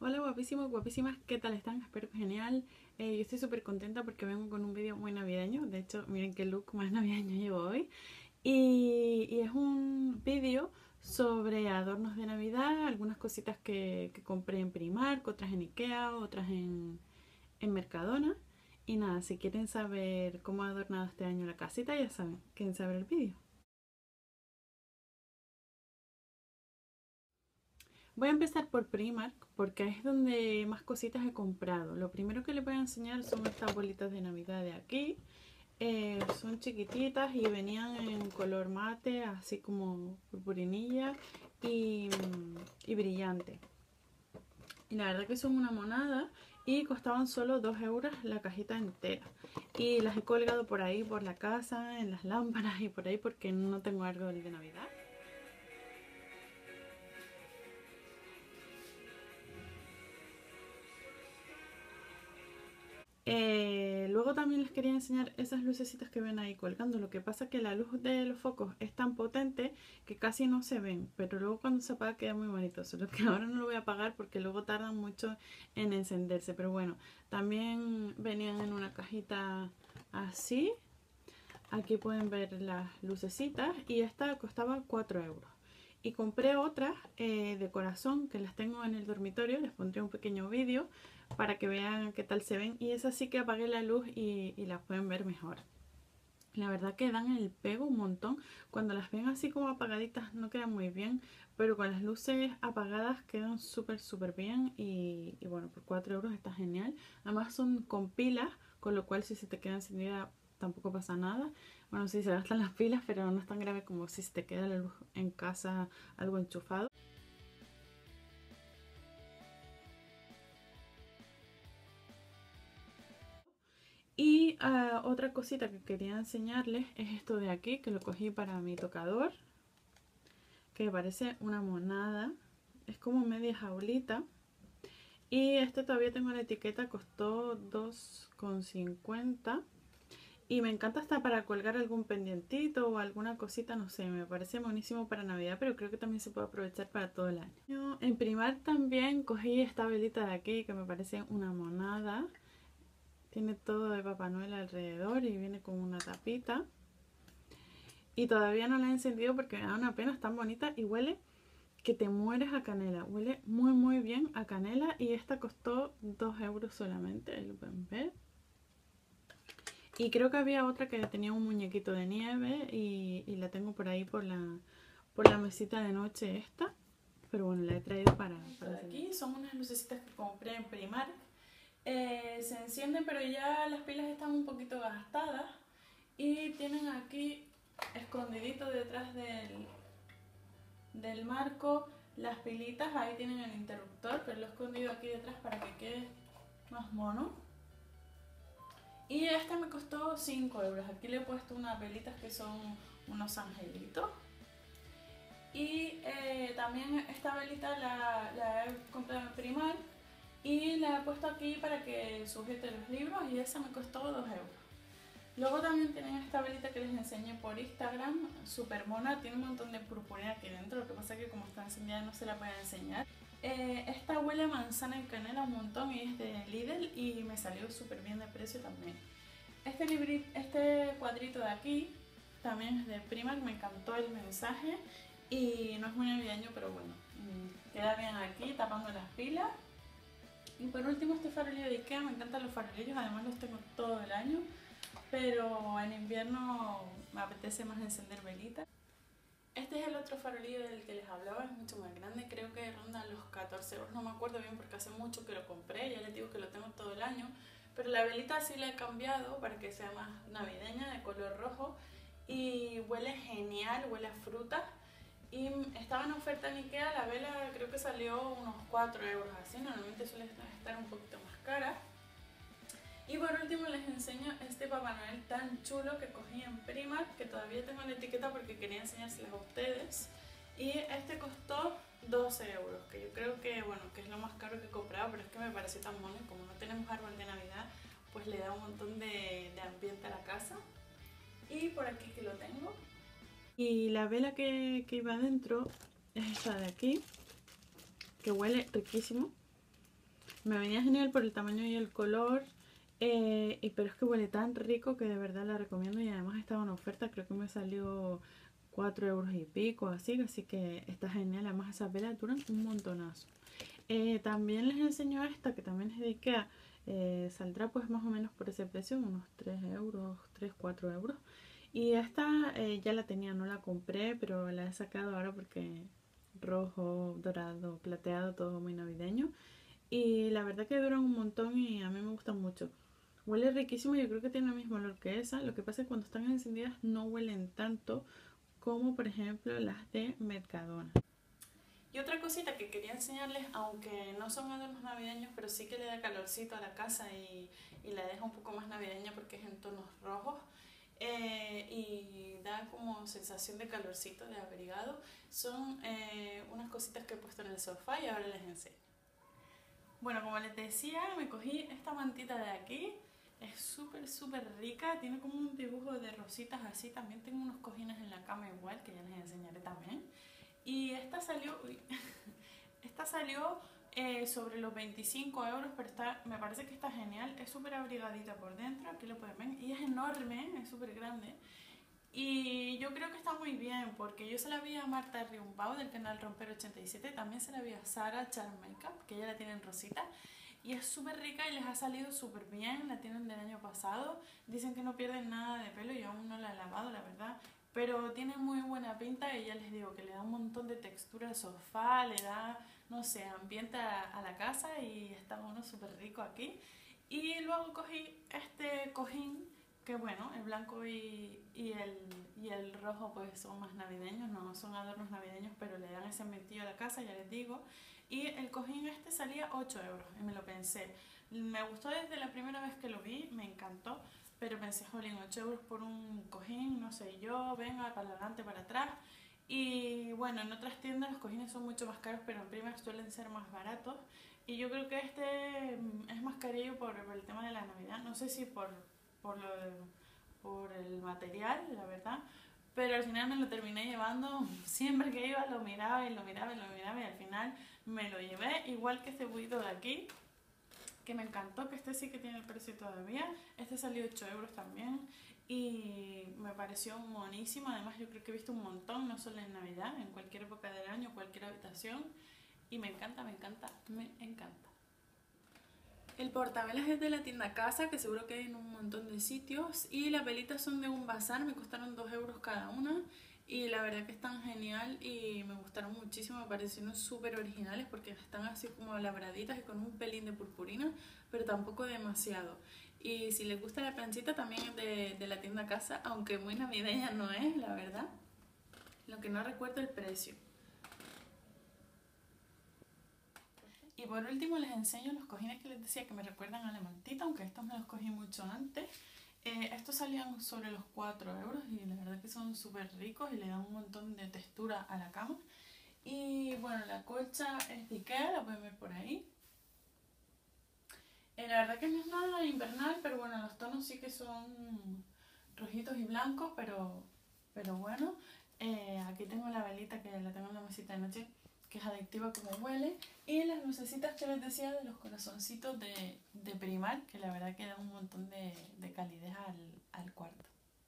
Hola guapísimos, guapísimas, ¿qué tal están? Espero que genial. Yo estoy súper contenta porque vengo con un vídeo muy navideño. De hecho, miren qué look más navideño llevo hoy. Y es un vídeo sobre adornos de Navidad, algunas cositas que compré en Primark, otras en Ikea, otras en Mercadona. Y nada, si quieren saber cómo he adornado este año la casita, ya saben, quieren saber el vídeo. Voy a empezar por Primark porque es donde más cositas he comprado. Lo primero que les voy a enseñar son estas bolitas de Navidad de aquí. Son chiquititas y venían en color mate, así como purpurinilla y brillante. Y la verdad que son una monada y costaban solo 2 euros la cajita entera. Y las he colgado por ahí, por la casa, en las lámparas y por ahí porque no tengo árbol de Navidad. Luego también les quería enseñar esas lucecitas que ven ahí colgando. Lo que pasa es que la luz de los focos es tan potente que casi no se ven, pero luego cuando se apaga queda muy bonito. Solo que ahora no lo voy a apagar porque luego tardan mucho en encenderse. Pero bueno, también venían en una cajita así. Aquí pueden ver las lucecitas y esta costaba 4 euros. Y compré otras de corazón que las tengo en el dormitorio, les pondré un pequeño vídeo para que vean qué tal se ven. Y esas sí que apagué la luz y las pueden ver mejor. La verdad que dan el pego un montón. Cuando las ven así como apagaditas no quedan muy bien, pero con las luces apagadas quedan súper bien. Y bueno, por 4 euros está genial. Además son con pilas, con lo cual si se te queda encendida tampoco pasa nada. Bueno, sí se gastan las pilas, pero no es tan grave como si se te queda la luz en casa algo enchufado. Y otra cosita que quería enseñarles es esto de aquí, que lo cogí para mi tocador, que me parece una monada. Es como media jaulita. Y este todavía tengo la etiqueta, costó 2,50. Y me encanta hasta para colgar algún pendientito o alguna cosita, no sé, me parece buenísimo para Navidad, pero creo que también se puede aprovechar para todo el año. En Primark también cogí esta velita de aquí que me parece una monada. Tiene todo de Papá Noel alrededor y viene con una tapita. Y todavía no la he encendido porque me da una pena, es tan bonita y huele que te mueres a canela. Huele muy bien a canela y esta costó 2 euros solamente, ahí lo pueden ver. Y creo que había otra que tenía un muñequito de nieve y la tengo por ahí por la mesita de noche esta. Pero bueno, la he traído para aquí. Son unas lucecitas que compré en Primark. Se encienden pero ya las pilas están un poquito gastadas. Y tienen aquí escondidito detrás del marco las pilitas. Ahí tienen el interruptor, pero lo he escondido aquí detrás para que quede más mono. Y esta me costó 5 euros. Aquí le he puesto unas velitas que son unos angelitos. Y también esta velita la he comprado en Primark y la he puesto aquí para que sujete los libros y esa me costó 2 euros. Luego también tienen esta velita que les enseñé por Instagram, super mona, tiene un montón de purpurina aquí dentro, lo que pasa es que como está encendida no se la puede enseñar. Esta huele a manzana y canela un montón y es de Lidl y me salió súper bien de precio también. Este cuadrito de aquí también es de Primark, me encantó el mensaje y no es muy navideño, pero bueno, queda bien aquí tapando las pilas. Y por último este farolillo de Ikea, me encantan los farolillos, además los tengo todo el año, pero en invierno me apetece más encender velitas. Este es el otro farolillo del que les hablaba, es mucho más grande, creo que ronda los 14 euros, no me acuerdo bien porque hace mucho que lo compré, ya les digo que lo tengo todo el año, pero la velita sí la he cambiado para que sea más navideña, de color rojo, y huele genial, huele a frutas, y estaba en oferta en Ikea, la vela creo que salió unos 4 euros así, normalmente suele estar un poquito más cara. Y por último les enseño este Papá Noel tan chulo que cogí en Primark, que todavía tengo la etiqueta porque quería enseñárselas a ustedes. Y este costó 12 euros, que yo creo que, bueno, que es lo más caro que he comprado, pero es que me pareció tan mono y como no tenemos árbol de Navidad, pues le da un montón de ambiente a la casa. Y por aquí que lo tengo. Y la vela que iba adentro es esta de aquí, que huele riquísimo. Me venía genial por el tamaño y el color. Pero es que huele tan rico que de verdad la recomiendo. Y además estaba en oferta, creo que me salió 4 euros y pico, así que está genial. Además esas velas duran un montonazo. También les enseño esta que también es de Ikea. Saldrá pues más o menos por ese precio, unos 3 euros, 3, 4 euros. Y esta ya la tenía, no la compré, pero la he sacado ahora porque rojo, dorado, plateado, todo muy navideño. Y la verdad que duran un montón y a mí me gustan mucho. Huele riquísimo, yo creo que tiene el mismo olor que esa. Lo que pasa es que cuando están encendidas no huelen tanto como por ejemplo las de Mercadona. Y otra cosita que quería enseñarles, aunque no son adornos navideños, pero sí que le da calorcito a la casa y la deja un poco más navideña porque es en tonos rojos. Y da como sensación de calorcito, de abrigado. Son unas cositas que he puesto en el sofá y ahora les enseño. Bueno, como les decía, me cogí esta mantita de aquí. Es súper rica, tiene como un dibujo de rositas así. También tengo unos cojines en la cama igual, que ya les enseñaré también. Y esta salió, esta salió sobre los 25 euros, pero me parece que está genial. Es súper abrigadita por dentro, aquí lo pueden ver. Y es enorme, es súper grande. Y yo creo que está muy bien, porque yo se la vi a Marta Riumbau del canal Romper87, también se la vi a Sara Charm Makeup, que ella la tiene en rosita. Y es súper rica y les ha salido súper bien, la tienen del año pasado. Dicen que no pierden nada de pelo, yo aún no la he lavado, la verdad. Pero tiene muy buena pinta y ya les digo que le da un montón de textura al sofá, le da, no sé, ambiente a la casa y está uno súper rico aquí. Y luego cogí este cojín, que bueno, el blanco y el rojo pues son más navideños, no son adornos navideños, pero le dan ese ambientillo a la casa, ya les digo. Y el cojín este salía 8 euros y me lo pensé. Me gustó desde la primera vez que lo vi, me encantó. Pero pensé, jolín, 8 euros por un cojín, no sé yo, venga, para adelante, para atrás. Y bueno, en otras tiendas los cojines son mucho más caros, pero en Primark suelen ser más baratos. Y yo creo que este es más carillo por el tema de la Navidad. No sé si por, lo por el material, la verdad. Pero al final me lo terminé llevando. Siempre que iba lo miraba y lo miraba y lo miraba y al final me lo llevé. Igual que este buito de aquí, que me encantó, que este sí que tiene el precio todavía. Este salió 8 euros también y me pareció monísimo. Además yo creo que he visto un montón, no solo en Navidad, en cualquier época del año, cualquier habitación. Y me encanta, me encanta, me encanta. El portavelas es de la tienda Casa, que seguro que hay en un montón de sitios. Y las velitas son de un bazar, me costaron 2 euros cada una. Y la verdad que están genial y me gustaron muchísimo, me parecieron súper originales porque están así como labraditas y con un pelín de purpurina, pero tampoco demasiado. Y si les gusta la planchita también es de la tienda Casa, aunque muy navideña no es, la verdad. Lo que no recuerdo el precio. Y por último les enseño los cojines que les decía que me recuerdan a la mantita, aunque estos me los cogí mucho antes. Estos salían sobre los 4 euros y la verdad que son súper ricos y le dan un montón de textura a la cama. Y bueno, la colcha es de Ikea, la pueden ver por ahí. La verdad que no es nada invernal, pero bueno, los tonos sí que son rojitos y blancos, pero bueno. Aquí tengo la velita que la tengo en la mesita de noche, que es adictiva como huele. Y las lucecitas que les decía de los corazoncitos de Primark, que la verdad que dan un montón de calidez al cuarto.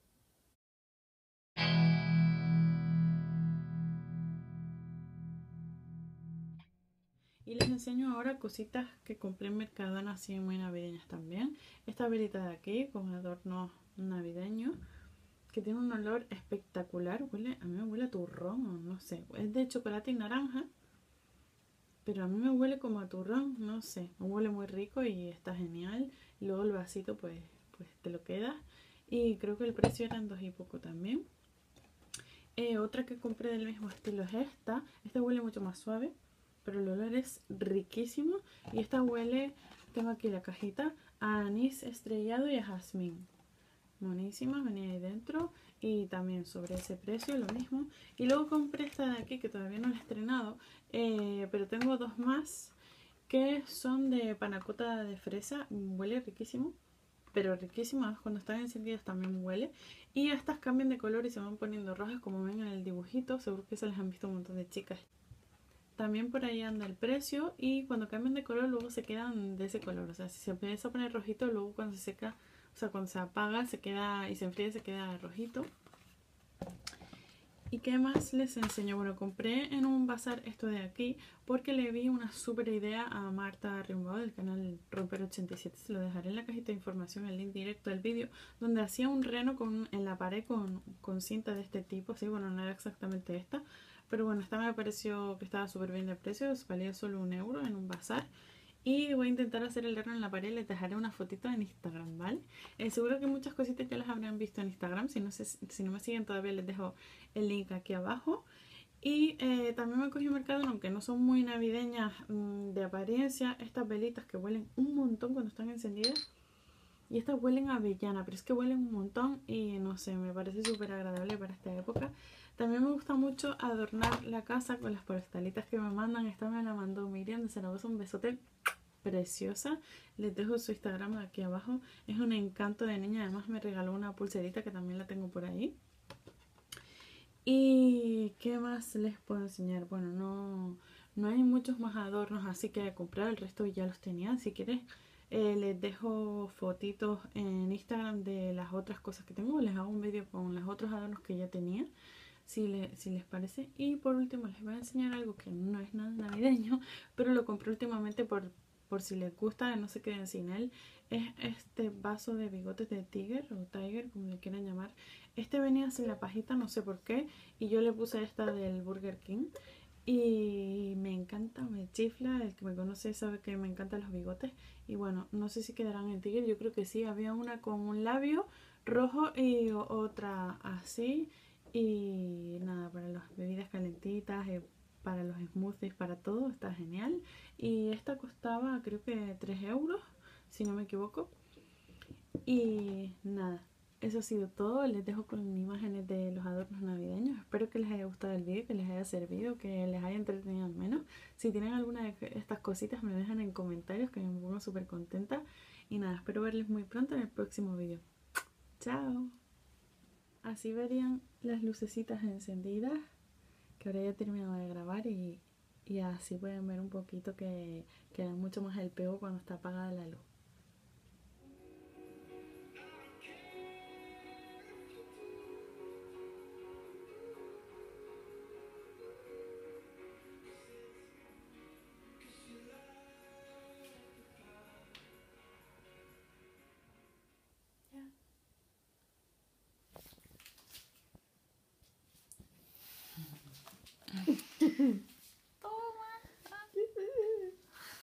Y les enseño ahora cositas que compré en Mercadona así muy navideñas también. Esta velita de aquí con adornos navideños, que tiene un olor espectacular. Huele, a mí me huele a turrón, no sé. Es de chocolate y naranja, pero a mí me huele como a turrón, no sé. Me huele muy rico y está genial. Y luego el vasito pues te lo quedas. Y creo que el precio eran 2 y poco también. Otra que compré del mismo estilo es esta. Esta huele mucho más suave, pero el olor es riquísimo. Y esta huele, tengo aquí la cajita, a anís estrellado y a jazmín. Buenísima, venía ahí dentro. Y también sobre ese precio lo mismo. Y luego compré esta de aquí que todavía no la he estrenado, pero tengo dos más que son de panacota de fresa. Huele riquísimo, pero riquísimas. Cuando están encendidas también huele. Y estas cambian de color y se van poniendo rojas, como ven en el dibujito. Seguro que se las han visto un montón de chicas. también por ahí anda el precio, y cuando cambian de color luego se quedan de ese color. O sea, si se empieza a poner rojito, luego cuando se seca, o sea, cuando se apaga se queda y se enfría se queda rojito. ¿Y qué más les enseño? Bueno, compré en un bazar esto de aquí porque le vi una súper idea a Marta Rimbaud del canal Romper87. Se lo dejaré en la cajita de información, el link directo del vídeo, donde hacía un reno en la pared con cinta de este tipo. Sí, bueno, no era exactamente esta, pero bueno, esta me pareció que estaba súper bien de precio, valía solo 1 € en un bazar. Y voy a intentar hacer el reno en la pared. Les dejaré una fotito en Instagram, ¿vale? Seguro que muchas cositas ya las habrán visto en Instagram. Si no me siguen todavía, les dejo el link aquí abajo. Y también me cogí Mercadona, aunque no son muy navideñas de apariencia, estas velitas que huelen un montón cuando están encendidas. Y estas huelen a avellana, pero es que huelen un montón y no sé, me parece súper agradable para esta época. También me gusta mucho adornar la casa con las postalitas que me mandan. Esta me la mandó Miriam de Zaragoza, un besote, preciosa. Les dejo su Instagram aquí abajo. Es un encanto de niña, además me regaló una pulserita que también la tengo por ahí. ¿Y qué más les puedo enseñar? Bueno, no hay muchos más adornos así que comprar, el resto ya los tenía. Si quieres les dejo fotitos en Instagram de las otras cosas que tengo. Les hago un vídeo con los otros adornos que ya tenía, si les parece. Y por último les voy a enseñar algo que no es nada navideño, pero lo compré últimamente por si les gusta, que no se queden sin él. Es este vaso de bigotes de Tiger o Tiger, como le quieran llamar. Este venía sin la pajita, no sé por qué, y yo le puse esta del Burger King. Y me encanta, me chifla. El que me conoce sabe que me encantan los bigotes. Y bueno, no sé si quedarán en Tiger, yo creo que sí. Había una con un labio rojo y otra así. Y nada, para las bebidas calentitas, para los smoothies, para todo, está genial. Y esta costaba creo que 3 €, si no me equivoco. Y nada, eso ha sido todo. Les dejo con imágenes de los adornos navideños. Espero que les haya gustado el vídeo, que les haya servido, que les haya entretenido al menos. Si tienen alguna de estas cositas me dejan en comentarios, que me pongo súper contenta. Y nada, espero verles muy pronto en el próximo vídeo. ¡Chao! Así verían las lucecitas encendidas, que ahora ya he terminado de grabar, y así pueden ver un poquito que da mucho más el pego cuando está apagada la luz.